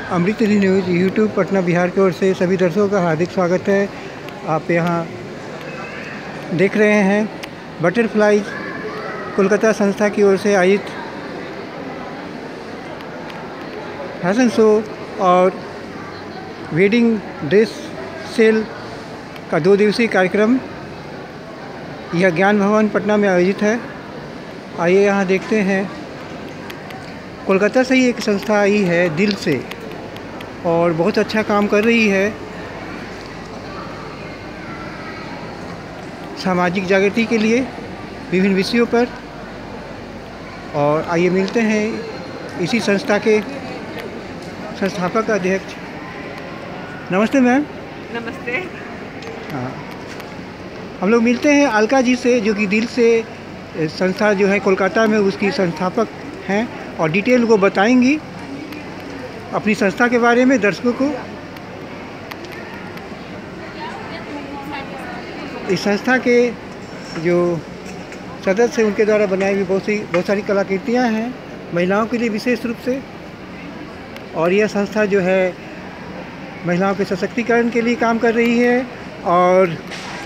अमृत news YouTube Patna Bihar की ओर से सभी दर्शकों का हार्दिक स्वागत है। आप यहाँ देख रहे हैं बटरफ्लाई कोलकाता संस्था की ओर से आयोजित फैशन शो और वेडिंग ड्रेस सेल का 2 दिवसीय कार्यक्रम यह ज्ञान भवन पटना में आयोजित है। आइए यहाँ देखते हैं। कोलकाता से ही एक संस्था आई है दिल से और बहुत अच्छा काम कर रही है सामाजिक जागृति के लिए विभिन्न विषयों पर। और आइए मिलते हैं इसी संस्था के संस्थापक अध्यक्ष। नमस्ते मैम। नमस्ते। हाँ, हम लोग मिलते हैं अलका जी से, जो कि दिल से संस्था जो है कोलकाता में उसकी संस्थापक हैं और डिटेल को बताएंगी अपनी संस्था के बारे में दर्शकों को। इस संस्था के जो सदस्य हैं उनके द्वारा बनाई हुई बहुत सारी कलाकृतियाँ हैं महिलाओं के लिए विशेष रूप से। और यह संस्था जो है महिलाओं के सशक्तिकरण के लिए काम कर रही है। और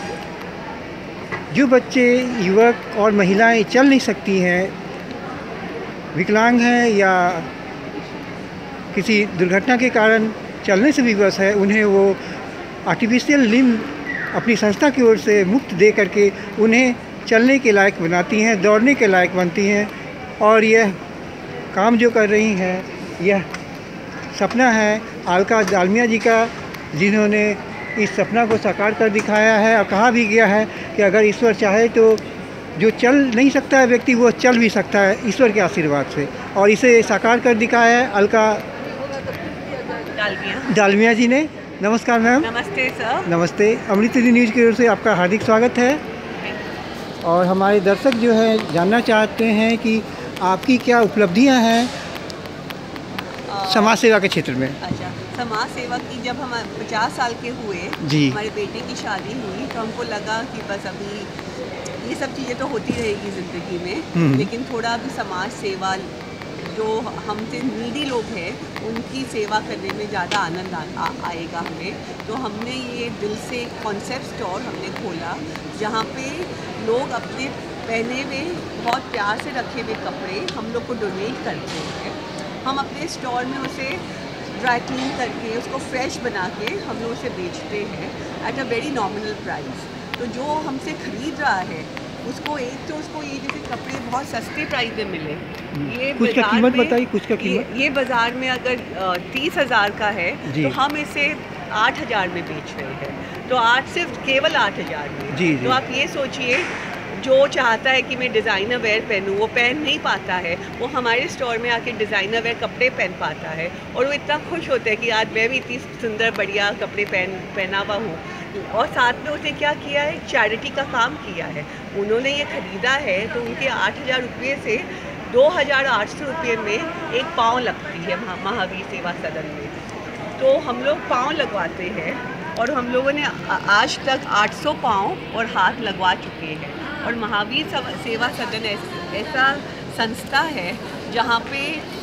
जो बच्चे, युवक और महिलाएं चल नहीं सकती हैं, विकलांग हैं या किसी दुर्घटना के कारण चलने से विवश है, उन्हें वो आर्टिफिशियल लिम्ब अपनी संस्था की ओर से मुफ्त दे करके उन्हें चलने के लायक बनाती हैं, दौड़ने के लायक बनती हैं। और यह काम जो कर रही हैं, यह सपना है आलका दालमिया जी का, जिन्होंने इस सपना को साकार कर दिखाया है। और कहा भी गया है कि अगर ईश्वर चाहे तो जो चल नहीं सकता है व्यक्ति, वो चल भी सकता है ईश्वर के आशीर्वाद से। और इसे साकार कर दिखाया है अलका दालमिया जी ने। नमस्कार मैम। नमस्ते सर। नमस्ते। अमृत न्यूज़ की ओर से आपका हार्दिक स्वागत है। और हमारे दर्शक जो है जानना चाहते हैं कि आपकी क्या उपलब्धियां हैं समाज सेवा के क्षेत्र में। अच्छा, समाज सेवा की जब हम 50 साल के हुए जी, हमारे बेटे की शादी हुई तो हमको लगा कि बस अभी ये सब चीज़ें तो होती रहेगी ज़िंदगी में, लेकिन थोड़ा अभी समाज सेवा, जो हमसे नीडी लोग हैं उनकी सेवा करने में ज़्यादा आनंद आएगा हमें। तो हमने ये दिल से कॉन्सेप्ट स्टोर हमने खोला, जहाँ पे लोग अपने पहने हुए बहुत प्यार से रखे हुए कपड़े हम लोग को डोनेट करते हैं। हम अपने स्टोर में उसे ड्राई क्लीन करके उसको फ्रेश बना के हम लोग उसे बेचते हैं at a very nominal price. तो जो हमसे ख़रीद रहा है उसको उसको ये जैसे कपड़े बहुत सस्ते प्राइस में मिले। ये कुछ का कीमत बताइए, कुछ का कीमत। ये बाज़ार में अगर 30,000 का है तो हम इसे 8,000 में बेच रहे हैं। तो सिर्फ केवल 8,000 में। जी। तो आप ये सोचिए, जो चाहता है कि मैं डिज़ाइनर वेयर पहनूँ वो पहन नहीं पाता है, वो हमारे स्टोर में आके डिज़ाइनर वेयर कपड़े पहन पाता है। और वो इतना खुश होता है कि आज मैं भी इतनी सुंदर बढ़िया कपड़े पहना हुआ हूँ। और साथ में उसने क्या किया है, चैरिटी का काम किया है। उन्होंने ये ख़रीदा है तो उनके 8,000 रुपये से 2,800 रुपये में एक पाँव लगती है महावीर सेवा सदन में। तो हम लोग पाँव लगवाते हैं और हम लोगों ने आज तक 800 पाँव और हाथ लगवा चुके हैं। और महावीर सेवा सदन ऐसा संस्था है जहाँ पे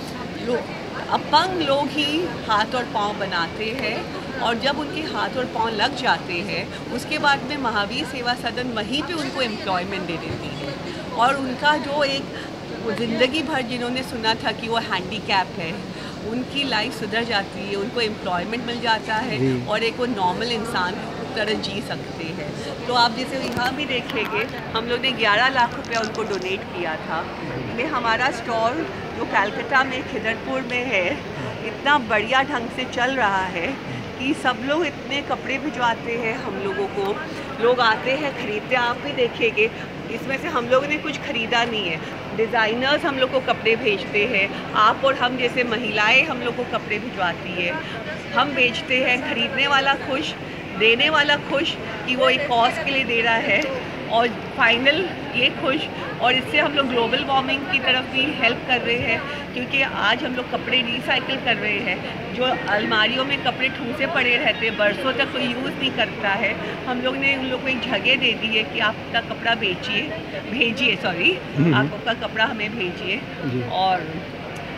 अपंग लोग ही हाथ और पाँव बनाते हैं। और जब उनके हाथ और पाँव लग जाते हैं उसके बाद में महावीर सेवा सदन वहीं पे उनको एम्प्लॉयमेंट दे देती है। और उनका जो एक ज़िंदगी भर जिन्होंने सुना था कि वो हैंडीकैप है, उनकी लाइफ सुधर जाती है, उनको एम्प्लॉयमेंट मिल जाता है और एक वो नॉर्मल इंसान तरह जी सकते हैं। तो आप जैसे यहाँ भी देखेंगे, हम लोग ने 11 लाख रुपया उनको डोनेट किया था। ये हमारा स्टोर जो कलकत्ता में खिदरपुर में है, इतना बढ़िया ढंग से चल रहा है कि सब लोग इतने कपड़े भिजवाते हैं हम लोगों को। लोग आते हैं, खरीदते हैं। आप भी देखेंगे, इसमें से हम लोगों ने कुछ ख़रीदा नहीं है। डिज़ाइनर्स हम लोग को कपड़े भेजते हैं, आप और हम जैसे महिलाएं हम लोग को कपड़े भिजवाती है। हम बेचते हैं, ख़रीदने वाला खुश, देने वाला खुश कि वो एक कॉज के लिए दे रहा है, और फाइनल ये खुश। और इससे हम लोग ग्लोबल वार्मिंग की तरफ भी हेल्प कर रहे हैं, क्योंकि आज हम लोग कपड़े रिसाइकिल कर रहे हैं। जो अलमारियों में कपड़े ठूसे पड़े रहते हैं, बरसों तक कोई यूज़ नहीं करता है, हम लोग ने उन लोग को एक जगह दे दी है कि आपका कपड़ा भेजिए, आप आपका कपड़ा हमें भेजिए। और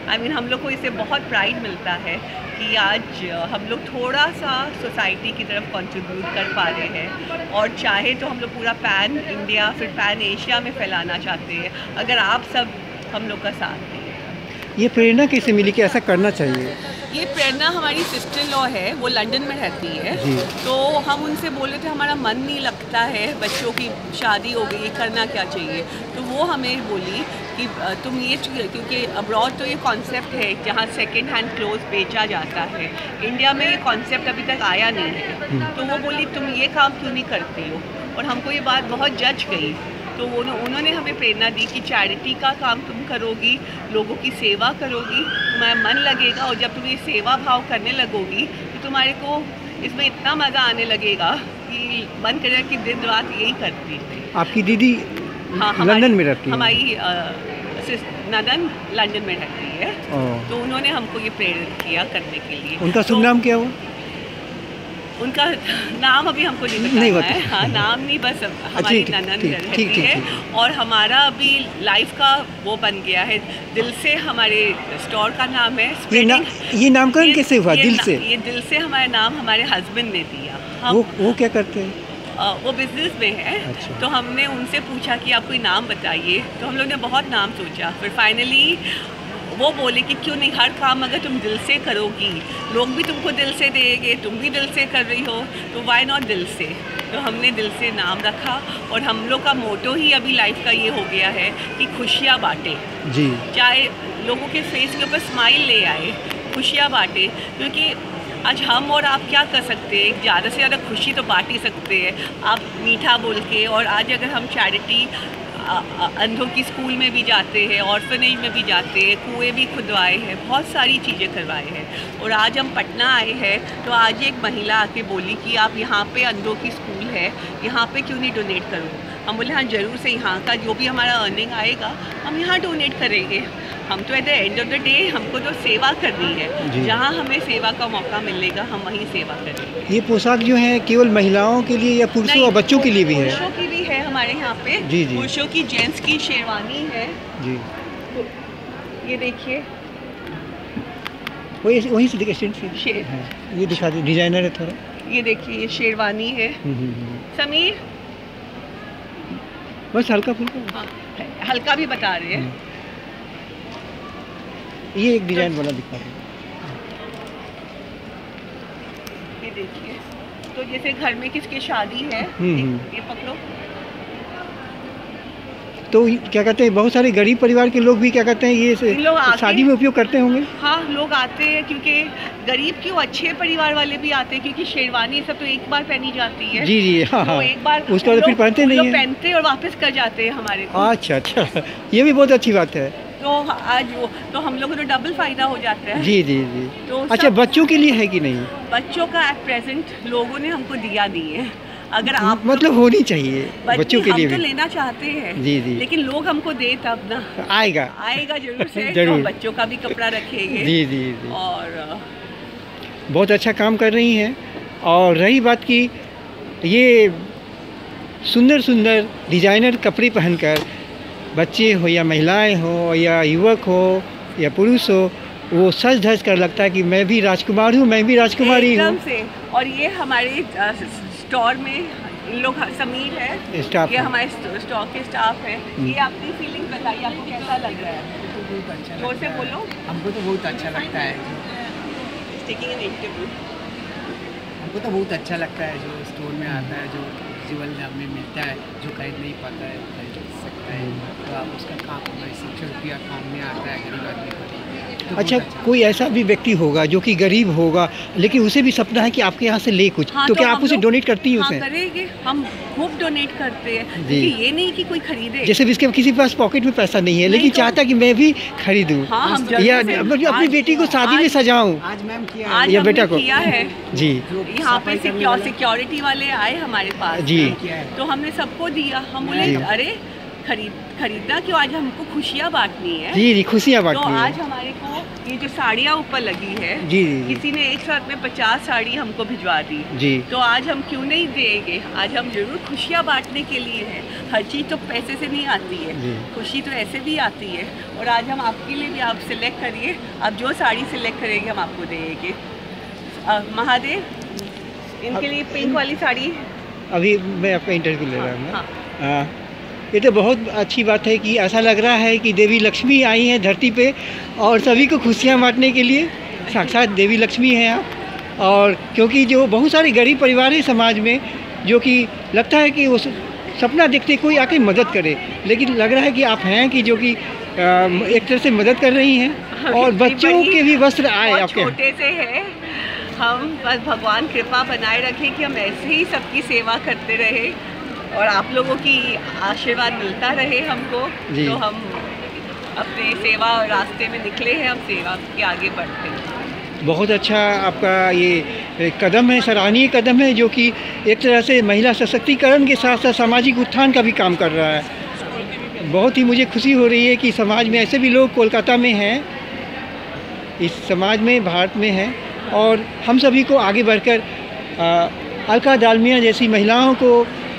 आई मीन हम लोग को इससे बहुत प्राइड मिलता है कि आज हम लोग थोड़ा सा सोसाइटी की तरफ कंट्रीब्यूट कर पा रहे हैं, और चाहे तो हम लोग पूरा पैन इंडिया फिर पैन एशिया में फैलाना चाहते हैं, अगर आप सब हम लोग का साथ दें। ये प्रेरणा कैसे मिली कि ऐसा करना चाहिए? ये प्रेरणा हमारी सिस्टर लॉ है, वो लंदन में रहती है, तो हम उनसे बोले थे हमारा मन नहीं लगता है, बच्चों की शादी हो गई, करना क्या चाहिए, तो वो हमें बोली कि तुम ये, क्योंकि अब्रॉड तो ये कॉन्सेप्ट है जहाँ सेकंड हैंड क्लोथ बेचा जाता है, इंडिया में ये कॉन्सेप्ट अभी तक आया नहीं है, तो वो बोली तुम ये काम क्यों नहीं करती हो, और हमको ये बात बहुत जज गई, तो उन्होंने हमें प्रेरणा दी कि चैरिटी का काम तुम करोगी, लोगों की सेवा करोगी, तुम्हारा मन लगेगा, और जब तुम ये सेवा भाव करने लगोगी तो तुम्हारे को इसमें इतना मज़ा आने लगेगा कि मन करेगा कि दिन रात यही करती है। आपकी दीदी हाँ लंदन में रहती है? हमारी नदन लंदन में रहती है, तो उन्होंने हमको ये प्रेरित किया करने के लिए। उनका शुभ नाम क्या हुआ? उनका नाम अभी हमको नहीं बताना है, हाँ नाम नहीं, बस हमारी ननद रहती है, और हमारा अभी लाइफ का वो बन गया है दिल से, हमारे स्टोर का नाम है स्प्रेडिंग। ये नामकरण कैसे हुआ दिल से? ये दिल से हमारा नाम हमारे हस्बैंड ने दिया। वो क्या करते हैं? वो बिजनेस में है। अच्छा। तो हमने उनसे पूछा कि आप कोई नाम बताइए, तो हम लोग ने बहुत नाम सोचा, फिर फाइनली वो बोले कि क्यों नहीं, हर काम अगर तुम दिल से करोगी, लोग भी तुमको दिल से देंगे, तुम भी दिल से कर रही हो, तो वाई नॉट दिल से। तो हमने दिल से नाम रखा, और हम लोग का मोटो ही अभी लाइफ का ये हो गया है कि खुशियाँ बांटे जी, चाहे लोगों के फेस के ऊपर स्माइल ले आए, खुशियाँ बांटे, क्योंकि आज हम और आप क्या कर सकते हैं, ज़्यादा से ज़्यादा खुशी तो बांट ही सकते हैं आप मीठा बोल के। और आज अगर हम चैरिटी अंधों की स्कूल में भी जाते हैं, ऑर्फनेज में भी जाते हैं, कुएँ भी खुदवाए हैं, बहुत सारी चीज़ें करवाए हैं, और आज हम पटना आए हैं, तो आज एक महिला आके बोली कि आप यहाँ पे अंधों की स्कूल है, यहाँ पे क्यों नहीं डोनेट करो। हम बोले हाँ ज़रूर से, यहाँ का जो भी हमारा अर्निंग आएगा हम यहाँ डोनेट करेंगे। हम तो at the end of the day हमको तो सेवा करनी है, जहाँ हमें सेवा का मौका मिलेगा हम वहीं सेवा करेंगे। ये पोशाक जो है केवल महिलाओं के लिए या पुरुषों और बच्चों के लिए भी है? पुरुषों की भी है हमारे यहाँ पे। जी जी। पुरुषों की जेंट्स की शेरवानी है जी, ये देखिए, वहीं से देखिए, ये दिखा दे, डिजाइनर है थोड़ा, ये देखिए ये शेरवानी है। समीर बस हल्का फुल्का, हाँ, हल्का भी बता रहे हैं। ये एक डिजाइन वाला दिखा दो, ये देखिए, तो जैसे घर में किसकी शादी है, ये पकड़ो, तो क्या कहते हैं, बहुत सारे गरीब परिवार के लोग भी क्या कहते हैं ये शादी में उपयोग करते होंगे? हाँ, लोग आते हैं, क्योंकि गरीब क्यों, अच्छे परिवार वाले भी आते हैं, क्योंकि शेरवानी सब तो एक बार पहनी जाती है। जी जी, हाँ हाँ, एक बार उसके बाद फिर पहनते नहीं है, पहनते और वापस कर जाते हैं हमारे को। अच्छा अच्छा, ये भी बहुत अच्छी बात है। तो आज तो हम लोगों को तो डबल फायदा हो जाता है। जी जी जी। तो अच्छा, बच्चों के लिए है कि नहीं? बच्चों का एट प्रेजेंट लोगों ने हमको दिया नहीं है, अगर आप मतलब होनी चाहिए बच्चों के लिए हम तो लेना चाहते हैं जी जी, लेकिन लोग हमको दे तब ना, आएगा जरूर से जरूर। तो बच्चों का भी कपड़ा रखेंगे जी जी जी, और बहुत अच्छा काम कर रही हैं। और रही बात की, ये सुंदर सुंदर डिजाइनर कपड़े पहनकर बच्चे हो या महिलाएं हो या युवक हो या पुरुष हो, वो सज धज कर लगता है कि मैं भी राजकुमार हूँ, मैं भी राजकुमारी हूँ। और ये हमारे स्टोर में इन लोग, समीर है स्टाफ, ये हमारे स्टोर के स्टाफ है। ये अपनी फीलिंग बताइए, आपको कैसा लग रहा है? तो बहुत अच्छा, जोर से बोलो। हमको तो बहुत अच्छा लगता है, टेकिंग एन इंटरव्यू, हमको तो बहुत अच्छा लगता है जो स्टोर में आता है, जो जीवन में मिलता है, जो खरीद नहीं पाता है वो खरीद सकता है, तो आप उसका काम हमारे 600 रुपया काम में आता है गरीब आदमी को। तो अच्छा, कोई ऐसा भी व्यक्ति होगा जो कि गरीब होगा लेकिन उसे भी सपना है कि आपके यहाँ से ले कुछ, हाँ, तो क्या आप उसे डोनेट करती हैं? उसे करेंगे, हम खूब डोनेट करते हैं, क्योंकि ये नहीं कि कोई खरीदे, जैसे जिसके किसी के पास पॉकेट में पैसा नहीं है लेकिन चाहता कि मैं भी खरीदूं, या अपनी बेटी को शादी में सजाऊं। आज मैम या बेटा को किया है जी, यहाँ पे सिक्योरिटी वाले आए हमारे पास जी, तो हमने सबको दिया। हम बोले अरे खरीदना क्यों, आज हमको खुशियाँ बांटनी है। जी जी, खुशियाँ बांटनी है। तो आज हमारे को ये जो साड़ियाँ ऊपर लगी है। जी जी किसी ने एक साथ में 50 साड़ी हमको भिजवा दी जी। तो आज हम क्यों नहीं देंगे। आज हम जरूर खुशियाँ बांटने के लिए है। हर चीज़ तो पैसे से नहीं आती है, खुशी तो ऐसे भी आती है। और आज हम आपके लिए भी, आप सिलेक्ट करिए, आप जो साड़ी सिलेक्ट करेंगे हम आपको देंगे। महादेव, इनके लिए पिंक वाली साड़ी। अभी मैं आपका इंटरव्यू ले रहा हूँ। हाँ। ये तो बहुत अच्छी बात है कि ऐसा लग रहा है कि देवी लक्ष्मी आई हैं धरती पे और सभी को खुशियाँ बांटने के लिए। साक्षात देवी लक्ष्मी हैं आप। और क्योंकि जो बहुत सारे गरीब परिवार हैं समाज में, जो कि लगता है कि वो सपना देखते कोई आके मदद करे, लेकिन लग रहा है कि आप हैं कि जो कि एक तरह से मदद कर रही हैं और बच्चों के भी वस्त्र आए आपके। छोटे से है, हम बस भगवान कृपा बनाए रखें कि हम ऐसे ही सबकी सेवा करते रहे और आप लोगों की आशीर्वाद मिलता रहे हमको। तो हम अपने सेवा रास्ते में निकले हैं, हम सेवा के आगे बढ़ते हैं। बहुत अच्छा आपका ये कदम है, सराहनीय कदम है, जो कि एक तरह से महिला सशक्तिकरण के साथ साथ सामाजिक उत्थान का भी काम कर रहा है। बहुत ही मुझे खुशी हो रही है कि समाज में ऐसे भी लोग कोलकाता में हैं, इस समाज में, भारत में हैं, और हम सभी को आगे बढ़कर अलका दालमिया जैसी महिलाओं को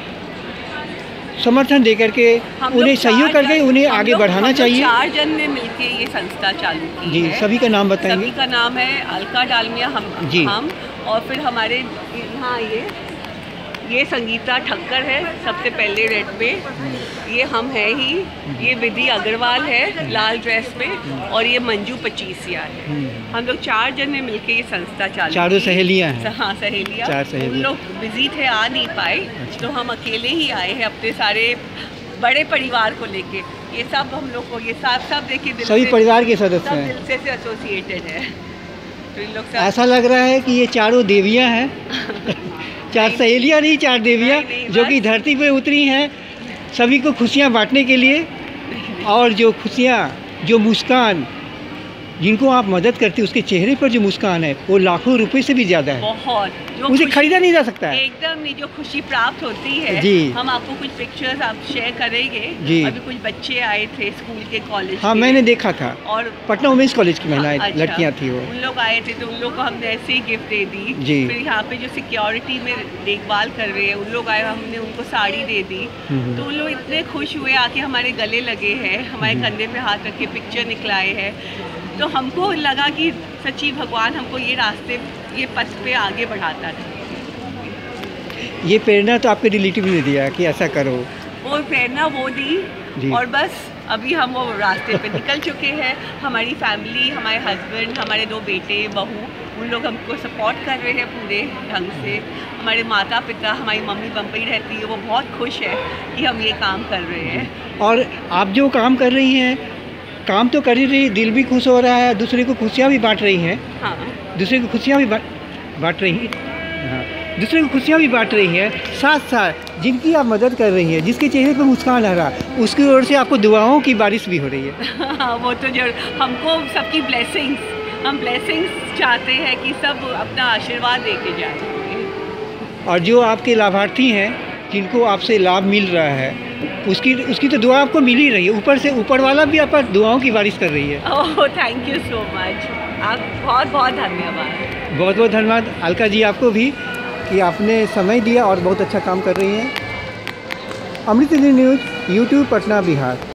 समर्थन दे करके उन्हें सहयोग करके उन्हें आगे बढ़ाना चाहिए। 4 जन ने मिलके ये संस्था चालू की जी है। सभी का नाम बताएंगे। सभी का नाम है अलका दालमिया, हम और फिर हमारे यहाँ ये संगीता ठक्कर है सबसे पहले रेड में, ये हम है ही, ये विधि अग्रवाल है लाल ड्रेस में, और ये मंजू पचीसिया है। हम लोग 4 जन ने मिलके ये संस्था चालू। चारों सहेलियाँ हैं। हाँ सहेलियाँ। 4 सहेलियाँ। उन लोग बिजी थे, आ नहीं पाए। अच्छा। तो हम अकेले ही आए हैं अपने सारे बड़े परिवार को लेके। ये सब हम लोग को, ये सब देखिए सभी परिवार के सदस्य हैं, दिल से एसोसिएटेड है। तो इन लोग ऐसा लग रहा है कि ये चारों देवियाँ हैं। 4 सहेलियाँ नहीं, 4 देवियाँ जो कि धरती पे उतरी हैं सभी को खुशियाँ बांटने के लिए। और जो खुशियाँ, जो मुस्कान जिनको आप मदद करते हैं, उसके चेहरे पर जो मुस्कान है वो लाखों रुपए से भी ज़्यादा है। बहुत, उसे खरीदा नहीं जा सकता है। एकदम नहीं, जो खुशी प्राप्त होती है जी। हम आपको कुछ पिक्चर्स आप शेयर करेंगे जी। अभी कुछ बच्चे आए थे स्कूल के, कॉलेज। हाँ मैंने देखा था, और पटना वुमेंस कॉलेज की महिलाएं, अच्छा, लड़कियां थी वो। उन लोग आए थे तो उन लोग को हमने ऐसे ही गिफ्ट दे दी जी। फिर यहाँ पे जो सिक्योरिटी में देखभाल कर रहे हैं उन लोग आए, हमने उनको साड़ी दे दी। तो उन लोग इतने खुश हुए, आके हमारे गले लगे हैं, हमारे कंधे पे हाथ रख के पिक्चर निकलाए हैं। तो हमको लगा कि सच्ची भगवान हमको ये रास्ते, ये पथ पे आगे बढ़ाता है। ये प्रेरणा तो आपके रिलेटिव ने दिया कि ऐसा करो, वो प्रेरणा वो दी। और बस अभी हम वो रास्ते पे निकल चुके हैं। हमारी फैमिली, हमारे हस्बैंड, हमारे 2 बेटे बहू, उन लोग हमको सपोर्ट कर रहे हैं पूरे ढंग से। हमारे माता पिता, हमारी मम्मी बम्बई रहती है, वो बहुत खुश है कि हम ये काम कर रहे हैं। और आप जो काम कर रही हैं, काम तो कर ही रही, दिल भी खुश हो रहा है, दूसरे को खुशियाँ भी बांट रही हैं। हाँ, दूसरे को खुशियाँ भी बांट रही हैं। हाँ, दूसरे को खुशियाँ भी बांट रही हैं। साथ साथ जिनकी आप मदद कर रही हैं, जिसके चेहरे पर मुस्कान आ रहा, उसकी ओर से आपको दुआओं की बारिश भी हो रही है। हाँ, वो तो जरूर, हमको सबकी ब्लेसिंग्स, हम ब्लेसिंग्स चाहते हैं कि सब अपना आशीर्वाद दे के जाए। और जो आपके लाभार्थी हैं, जिनको आपसे लाभ मिल रहा है, उसकी तो दुआ आपको मिल ही रही है। ऊपर से ऊपर वाला भी आप पर दुआओं की बारिश कर रही है। Oh thank you so much, आप बहुत बहुत धन्यवाद। बहुत बहुत धन्यवाद अलका जी आपको भी कि आपने समय दिया और बहुत अच्छा काम कर रही हैं। Amrit news, YouTube, Patna, Bihar.